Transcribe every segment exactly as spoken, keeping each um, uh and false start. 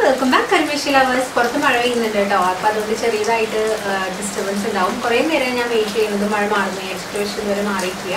Welcome back കരിമേശി lovers. പുറത്ത് മഴ പെയ്യുന്നുണ്ട് കേട്ടോ. അപ്പോൾ അതുകൊണ്ട് ചെറിയതായിട്ട് ഡിസ്റ്റർബൻസ് ഉണ്ടാവും. കുറേ നേരം ഞാൻ വെയിറ്റ് ചെയ്യുന്നത് മഴ മാറുന്ന എക്സ്പ്രഷൻ ഇതുവരെ മാറിയിട്ടില്ല.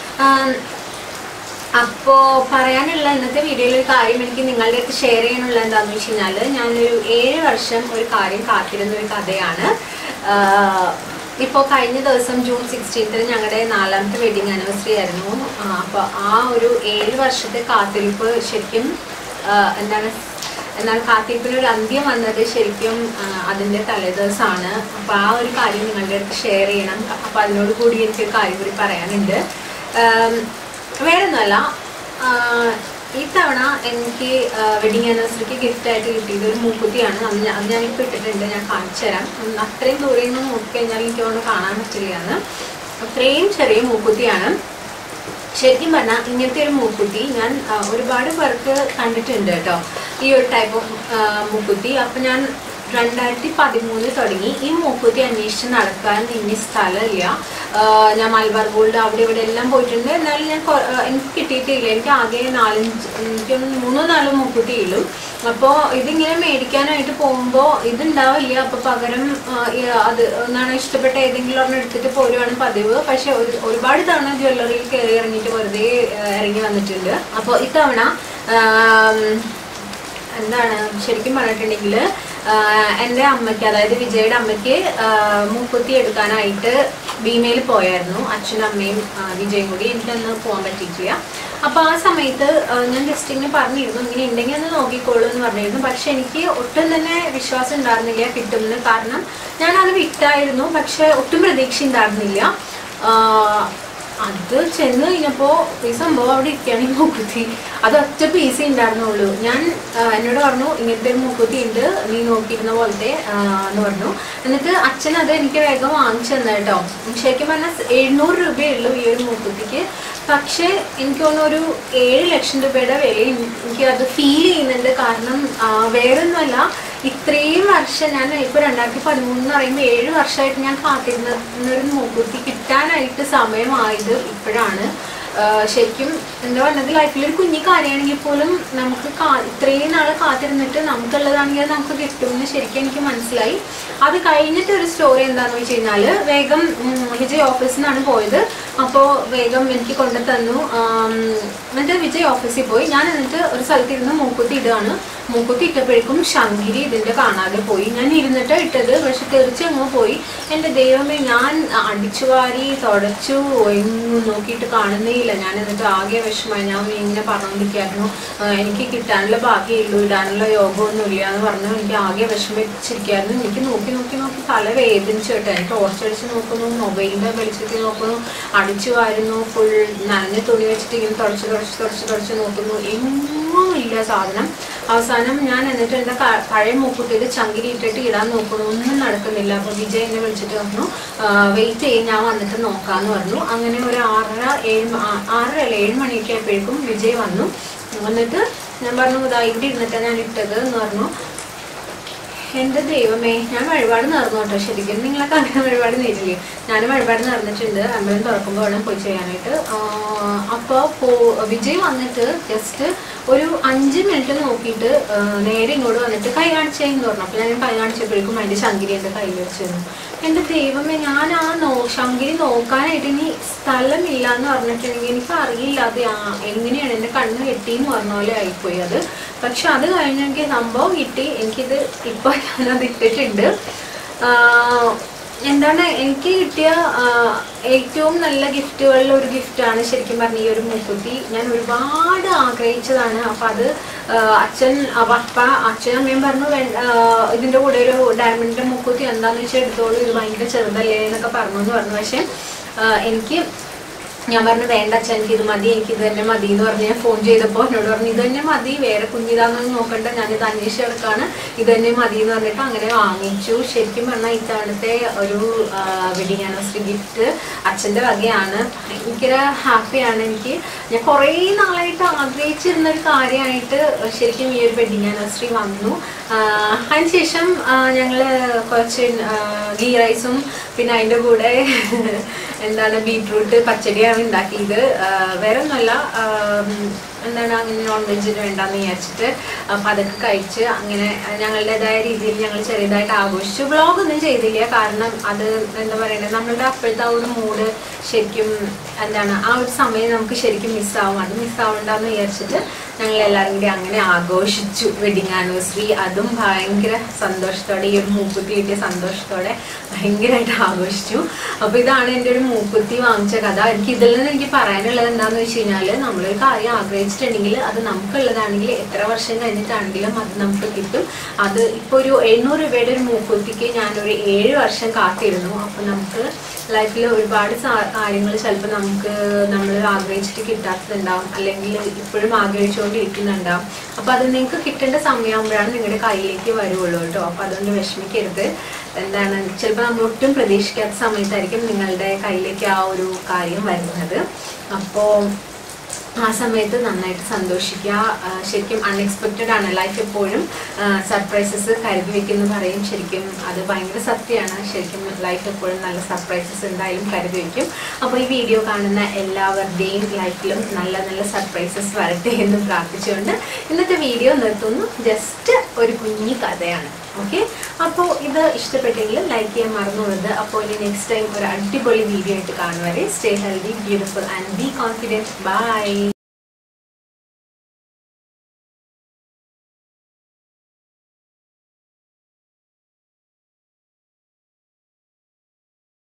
അപ്പോൾ പറയാനുള്ള ഇന്നത്തെ വീഡിയോയിൽ ഒരു കാര്യം എനിക്ക് നിങ്ങളുടെ അടുത്ത് ഷെയർ ചെയ്യാനുള്ള എന്താണെന്ന് വെച്ച് കഴിഞ്ഞാൽ, ഞാനൊരു ഏഴ് വർഷം ഒരു കാര്യം കാത്തിരുന്ന ഒരു കഥയാണ്. ഇപ്പോൾ കഴിഞ്ഞ ദിവസം ജൂൺ സിക്സ്റ്റീൻത്തിന് ഞങ്ങളുടെ നാലാമത്തെ വെഡിങ് ആനിവേഴ്സറി ആയിരുന്നു. അപ്പോൾ ആ ഒരു ഏഴ് വർഷത്തെ കാത്തിരിപ്പ് ശരിക്കും എന്താണ് എന്നാൽ കാത്തിരിപ്പിനൊരു അന്ത്യം വന്നത് ശരിക്കും അതിൻ്റെ തലേദിവസമാണ്. അപ്പോൾ ആ ഒരു കാര്യം നിങ്ങളുടെ അടുത്ത് ഷെയർ ചെയ്യണം. അപ്പോൾ അതിനോട് കൂടി എനിക്കൊരു കാര്യം കൂടി പറയാനുണ്ട്. വേറൊന്നുമല്ല, ഈ തവണ എനിക്ക് വെഡിങ് ആനിവേഴ്സറിക്ക് ഗിഫ്റ്റായിട്ട് കിട്ടിയത് ഒരു മൂക്കുത്തിയാണ്. അത് അത് ഞാനിപ്പോൾ ഇട്ടിട്ടുണ്ട്, ഞാൻ കാണിച്ചു തരാം. അത്രയും ദൂരെ നിന്ന് നോക്കിക്കഴിഞ്ഞാൽ എനിക്ക് ഒന്ന് കാണാൻ പറ്റില്ല എന്ന്. അത്രയും ചെറിയ മൂക്കുത്തിയാണ്. ശരിക്കും പറഞ്ഞാൽ ഇങ്ങനത്തെ ഒരു മൂക്കുത്തി ഞാൻ ഒരുപാട് പേർക്ക് കണ്ടിട്ടുണ്ട് കേട്ടോ, ഈ ഒരു ടൈപ്പ് ഓഫ് മൂക്കുത്തി. അപ്പം ഞാൻ രണ്ടായിരത്തി പതിമൂന്നിൽ തുടങ്ങി ഈ മൂക്കുത്തി അന്വേഷിച്ച് നടക്കാൻ ഇനി സ്ഥലമില്ല. ഞാൻ മലബാർ ഗോൾഡ് അവിടെ ഇവിടെ എല്ലാം പോയിട്ടുണ്ട്. എന്നാലും ഞാൻ എനിക്ക് കിട്ടിയിട്ടില്ല. എനിക്ക് ആകെ നാലഞ്ച് എനിക്ക് മൂന്നോ നാലോ മൂക്കുത്തിയുള്ളൂ. അപ്പോൾ ഇതിങ്ങനെ മേടിക്കാനായിട്ട് പോകുമ്പോൾ ഇതുണ്ടാവില്ല. അപ്പോൾ പകരം അത് എന്നാണ് ഇഷ്ടപ്പെട്ട ഏതെങ്കിലും ഒരെണ്ണം എടുത്തിട്ട് പോരുവാണ് പതിവ്. പക്ഷെ ഒരു ഒരുപാട് തവണ ജ്വല്ലറിയിൽ കയറി ഇറങ്ങിയിട്ട് വെറുതെ ഇറങ്ങി വന്നിട്ടുണ്ട്. അപ്പോൾ ഇത്തവണ എന്താണ് ശരിക്കും പറഞ്ഞിട്ടുണ്ടെങ്കിൽ, എൻ്റെ അമ്മയ്ക്ക്, അതായത് വിജയുടെ അമ്മയ്ക്ക് മൂക്കുത്തി എടുക്കാനായിട്ട് ഭീമയിൽ പോയായിരുന്നു. അച്ഛനും അമ്മയും വിജയും കൂടി. എനിക്കന്ന് പോകാൻ പറ്റിയിട്ടില്ല. അപ്പോൾ ആ സമയത്ത് ഞാൻ ജസ്റ്റ് ഇങ്ങനെ പറഞ്ഞിരുന്നു, ഇങ്ങനെ ഉണ്ടെങ്കിൽ ഒന്ന് നോക്കിക്കോളൂ എന്ന് പറഞ്ഞിരുന്നു. പക്ഷെ എനിക്ക് ഒട്ടും തന്നെ വിശ്വാസം ഉണ്ടായിരുന്നില്ല കിട്ടുമെന്ന്. കാരണം ഞാനത് വിട്ടായിരുന്നു, പക്ഷെ ഒട്ടും പ്രതീക്ഷ ഉണ്ടായിരുന്നില്ല. അത് ചെന്ന് കഴിഞ്ഞപ്പോൾ ഈ സംഭവം അവിടെ ഇരിക്കുകയാണ്. ഈ മൂക്കുത്തി അത് ഒറ്റ പീസേ ഉണ്ടായിരുന്നുള്ളൂ. ഞാൻ എന്നോട് പറഞ്ഞു, ഇങ്ങനത്തെ ഒരു മൂക്കുത്തി ഉണ്ട്, നീ നോക്കിയിരുന്ന പോലത്തെ എന്ന് പറഞ്ഞു. എന്നിട്ട് അച്ഛൻ അത് എനിക്ക് വേഗം വാങ്ങിച്ചു തന്നെ കേട്ടോ. ശരിക്കും പറഞ്ഞാൽ എഴുന്നൂറ് രൂപയേ ഉള്ളൂ ഈ ഒരു മൂക്കുത്തിക്ക്. പക്ഷേ എനിക്ക് തോന്നുന്നു ഒരു ഏഴ് ലക്ഷം രൂപയുടെ വില എനിക്ക് അത് ഫീൽ ചെയ്യുന്നുണ്ട്. കാരണം വേറൊന്നുമല്ല, ഇത്രയും വർഷം ഞാൻ ഇപ്പോൾ രണ്ടായിരത്തി പതിമൂന്ന് എന്ന് പറയുമ്പോൾ ഏഴ് വർഷമായിട്ട് ഞാൻ കാത്തിരുന്നൊരു മൂക്കുത്തി കിട്ടാനായിട്ട് സമയമായത് ഇപ്പോഴാണ്. ശരിക്കും എന്താ പറഞ്ഞത്, ലൈഫിലൊരു കുഞ്ഞി കാര്യമാണെങ്കിൽ പോലും നമുക്ക് കാ ഇത്രയും നാൾ കാത്തിരുന്നിട്ട് നമുക്കുള്ളതാണെങ്കിൽ നമുക്ക് കിട്ടുമെന്ന് ശരിക്കും എനിക്ക് മനസ്സിലായി. അത് കഴിഞ്ഞിട്ട് ഒരു സ്റ്റോറി എന്താണെന്ന് വെച്ച് കഴിഞ്ഞാൽ, വേഗം വിജയ് ഓഫീസിൽ നിന്നാണ് പോയത്. അപ്പോൾ വേഗം എനിക്ക് കൊണ്ടു തന്നു. എന്നിട്ട് വിജയ് ഓഫീസിൽ പോയി. ഞാൻ എന്നിട്ട് ഒരു സ്ഥലത്തിരുന്ന് മൂക്കുത്തി ഇടുകയാണ്. മൂക്കുത്തി ഇട്ടപ്പോഴേക്കും ശങ്കിരി ഇതിൻ്റെ കാണാതെ പോയി. ഞാൻ ഇരുന്നിട്ട് ഇട്ടത്, പക്ഷെ തെറിച്ച് അങ്ങ് പോയി. എൻ്റെ ദൈവമേ, ഞാൻ അടിച്ചു വാരി തുടച്ചു എങ്ങും നോക്കിയിട്ട് കാണുന്നേ ഇല്ല. ഞാൻ എന്നിട്ട് ആകെ വിഷമമായി. ഞാൻ ഇങ്ങനെ പറഞ്ഞുകൊണ്ടിരിക്കുകയായിരുന്നു, എനിക്ക് കിട്ടാനുള്ള ഭാഗ്യമുള്ളൂ, ഇടാനുള്ള യോഗമൊന്നുമില്ല എന്ന് പറഞ്ഞു. എനിക്ക് ആകെ വിഷമിച്ചിരിക്കുകയായിരുന്നു. എനിക്ക് നോക്കി നോക്കി നോക്കി തല വേദനിച്ചു കേട്ടോ. എനിക്ക് ടോർച്ചടിച്ച് നോക്കുന്നു, മൊബൈലിൻ്റെ വെളിച്ചത്തിൽ നോക്കുന്നു, അടിച്ചു വാരുന്നു, ഫുൾ നനഞ്ഞ തുണി വെച്ചിട്ട് ഇങ്ങനെ തുടച്ച് തുടച്ച് തുടച്ച് തുടച്ച് നോക്കുന്നു. എങ്ങും ഇല്ല സാധനം. അവസാനം ഞാൻ എന്നിട്ട് എൻ്റെ പഴയ മൂക്കുത്തിയിൽ ചങ്കിരി ഇട്ടിട്ട് ഇടാൻ നോക്കുന്നു, ഒന്നും നടക്കുന്നില്ല. അപ്പോൾ വിജയ് എന്നെ വിളിച്ചിട്ട് പറഞ്ഞു, വെയിറ്റ് ചെയ്യും, ഞാൻ വന്നിട്ട് നോക്കാമെന്ന് പറഞ്ഞു. അങ്ങനെ ഒരു ആറര ഏഴ് ആറര അല്ല ഏഴ് മണിയൊക്കെ ആയപ്പോഴേക്കും വിജയ് വന്നു. എന്നിട്ട് ഞാൻ പറഞ്ഞു, ഇതാ ഇവിടെ ഇരുന്നിട്ടാണ് ഞാൻ ഇട്ടത് എന്ന് പറഞ്ഞു. എൻ്റെ ദൈവമേ, ഞാൻ വഴിപാട് നേർന്നു കേട്ടോ. ശരിക്കും നിങ്ങളൊക്കെ അങ്ങനെ വഴിപാട് നേരില്ലേ? ഞാൻ വഴിപാട് നേർന്നിട്ടുണ്ട്. അമ്പലം തുറക്കുമ്പോൾ വേണം പോയി ചെയ്യാനായിട്ട്. അപ്പോൾ പോ വിജയ് വന്നിട്ട് ജസ്റ്റ് ഒരു അഞ്ച് മിനിറ്റ് നോക്കിയിട്ട് നേരെ ഇങ്ങോട്ട് വന്നിട്ട് കൈ കാണിച്ചേന്ന് പറഞ്ഞു. അപ്പോൾ ഞാൻ കൈ കാണിച്ചപ്പോഴേക്കും അതിൻ്റെ ശങ്കിരി എൻ്റെ കയ്യിൽ വെച്ചിരുന്നു. എൻ്റെ ദൈവമേ, ഞാൻ ആ നോ ശങ്കിരി നോക്കാനായിട്ട് ഇനി സ്ഥലമില്ല എന്ന് പറഞ്ഞിട്ടുണ്ടെങ്കിൽ എനിക്ക് അറിയില്ല അത് എങ്ങനെയാണ് എൻ്റെ കണ്ണ് കെട്ടിയെന്ന് പറഞ്ഞ പോലെ ആയിപ്പോയി അത്. പക്ഷെ അത് കഴിഞ്ഞ് എനിക്ക് സംഭവം കിട്ടി. എനിക്കിത് ഇപ്പോൾ ഞാനത് ഇട്ടിട്ടുണ്ട്. എന്താണ് എനിക്ക് കിട്ടിയ ഏറ്റവും നല്ല ഗിഫ്റ്റുകളിൽ ഒരു ഗിഫ്റ്റാണ് ശരിക്കും പറഞ്ഞ ഈ ഒരു മൂക്കുത്തി. ഞാൻ ഒരുപാട് ആഗ്രഹിച്ചതാണ്. അപ്പം അത് അച്ഛൻ അപ്പ അച്ഛനും അമ്മയും പറഞ്ഞു, ഇതിൻ്റെ കൂടെ ഒരു ഡയമണ്ടിൻ്റെ മൂക്കുത്തി എന്താണെന്ന് വെച്ചാൽ എടുത്തോളൂ, ഇത് ഭയങ്കര ചെറുതല്ലേ എന്നൊക്കെ പറഞ്ഞു എന്ന് പറഞ്ഞു. പക്ഷെ എനിക്ക് ഞാൻ പറഞ്ഞു, വേണ്ട അച്ഛൻ, എനിക്ക് ഇത് മതി, എനിക്ക് ഇത് തന്നെ മതി എന്ന് പറഞ്ഞ് ഞാൻ ഫോൺ ചെയ്തപ്പോൾ എന്നോട് പറഞ്ഞു, ഇത് തന്നെ മതി, വേറെ കുഞ്ഞിതാണെന്ന് നോക്കണ്ട, ഞാനിത് അന്വേഷിച്ച് കിടക്കാണ്, ഇത് തന്നെ മതി എന്ന് പറഞ്ഞിട്ട് അങ്ങനെ വാങ്ങിച്ചു. ശരിക്കും പറഞ്ഞാൽ ഇത്തവണത്തെ ഒരു വെഡിങ് ആനിവേഴ്സറി ഗിഫ്റ്റ് അച്ഛൻ്റെ വകയാണ്. ഭയങ്കര ഹാപ്പിയാണ് എനിക്ക്. ഞാൻ കുറേ നാളായിട്ട് ആഗ്രഹിച്ചിരുന്നൊരു കാര്യമായിട്ട് ശരിക്കും ഈ ഒരു വെഡിങ് ആനിവേഴ്സറി വന്നു. അതിനുശേഷം ഞങ്ങൾ കുറച്ച് ഗീ റൈസും പിന്നെ അതിൻ്റെ കൂടെ എന്താണ് ബീട്രൂട്ട് പച്ചടിയാണ് ഉണ്ടാക്കിയത്. വേറെ ഒന്നുമല്ല, എന്താണ് അങ്ങനെ നോൺ വെജിന് വേണ്ടാന്ന് വിചാരിച്ചിട്ട് അപ്പം അതൊക്കെ കഴിച്ച് അങ്ങനെ ഞങ്ങളുടേതായ രീതിയിൽ ഞങ്ങൾ ചെറിയതായിട്ട് ആഘോഷിച്ചു. വ്ളോഗൊന്നും ചെയ്തില്ല, കാരണം അത് എന്താ പറയുന്നത് നമ്മളുടെ അപ്പോഴത്തെ ആ ഒരു മൂഡ് ശരിക്കും എന്താണ് ആ ഒരു സമയം നമുക്ക് ശരിക്കും മിസ്സാവും. അത് മിസ്സാവണ്ടെന്ന് വിചാരിച്ചിട്ട് ഞങ്ങൾ എല്ലാവരും കൂടി അങ്ങനെ ആഘോഷിച്ചു വെഡിങ് ആനിവേഴ്സറി. അതും ഭയങ്കര സന്തോഷത്തോടെ, ഈ ഒരു മൂക്കുത്തി കിട്ടിയ സന്തോഷത്തോടെ ഭയങ്കരമായിട്ട് ആഘോഷിച്ചു. അപ്പോൾ ഇതാണ് എൻ്റെ ഒരു മൂക്കുത്തി വാങ്ങിച്ച കഥ. എനിക്ക് ഇതിൽ നിന്ന് എനിക്ക് പറയാനുള്ളത് എന്താണെന്ന് വെച്ച് കഴിഞ്ഞാൽ, നമ്മളൊരു കാര്യം ആഗ്രഹിച്ചിട്ടുണ്ടെങ്കിൽ അത് നമുക്കുള്ളതാണെങ്കിൽ എത്ര വർഷം കഴിഞ്ഞിട്ടാണെങ്കിലും അത് നമുക്ക് കിട്ടും. അത് ഇപ്പോൾ ഒരു എണ്ണൂറ് രൂപയുടെ ഒരു മൂക്കുത്തിക്ക് ഞാനൊരു ഏഴ് വർഷം കാത്തിരുന്നു. അപ്പോൾ നമുക്ക് ലൈഫിൽ ഒരുപാട് കാര്യങ്ങൾ ചിലപ്പോൾ നമുക്ക് നമ്മൾ ആഗ്രഹിച്ചിട്ട് കിട്ടാത്തതുണ്ടാവും, അല്ലെങ്കിൽ ഇപ്പോഴും ആഗ്രഹിച്ചുകൊണ്ടിരിക്കുന്നുണ്ടാവും. അപ്പോൾ അത് നിങ്ങൾക്ക് കിട്ടേണ്ട സമയമാകുമ്പോഴാണ് നിങ്ങളുടെ കയ്യിലേക്ക് വരുള്ളൂ കേട്ടോ. അപ്പോൾ അതുകൊണ്ട് വിഷമിക്കരുത്. എന്താണ് ചിലപ്പോൾ നമ്മൾ ഒട്ടും പ്രതീക്ഷിക്കാത്ത സമയത്തായിരിക്കും നിങ്ങളുടെ കയ്യിലേക്ക് ആ ഒരു കാര്യം വരുന്നത്. അപ്പോൾ ആ സമയത്ത് നന്നായിട്ട് സന്തോഷിക്കുക. ശരിക്കും അൺഎക്സ്പെക്റ്റഡ് ആണ് ലൈഫ്, എപ്പോഴും സർപ്രൈസസ് കരുതി വെക്കുമെന്ന് പറയും. ശരിക്കും അത് ഭയങ്കര സത്യമാണ്. ശരിക്കും ലൈഫ് എപ്പോഴും നല്ല സർപ്രൈസസ് എന്തായാലും കരുതി വയ്ക്കും. അപ്പോൾ ഈ വീഡിയോ കാണുന്ന എല്ലാവരുടെയും ലൈഫിലും നല്ല നല്ല സർപ്രൈസസ് വരട്ടെ എന്ന് പ്രാർത്ഥിച്ചുകൊണ്ട് ഇന്നത്തെ വീഡിയോ നിർത്തുന്നു. ജസ്റ്റ് ഒരു കുഞ്ഞി കഥയാണ്. ഓക്കെ, അപ്പോൾ ഇത് ഇഷ്ടപ്പെട്ടെങ്കിൽ ലൈക്ക് ചെയ്യാൻ മറന്നുള്ളത്. അപ്പോൾ ഇനി നെക്സ്റ്റ് ടൈം ഒരു അടിപൊളി വീഡിയോ ആയിട്ട് കാണുവരെ stay healthy, beautiful and be confident. By.